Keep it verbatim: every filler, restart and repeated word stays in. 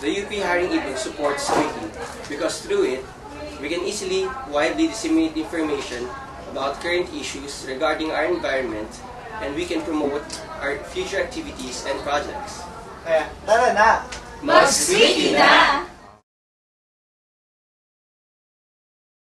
The U P Haring Ibon supports Wiki because through it, we can easily, widely disseminate information about current issues regarding our environment, and we can promote our future activities and projects. Kaya, tara na! Mas wiki na!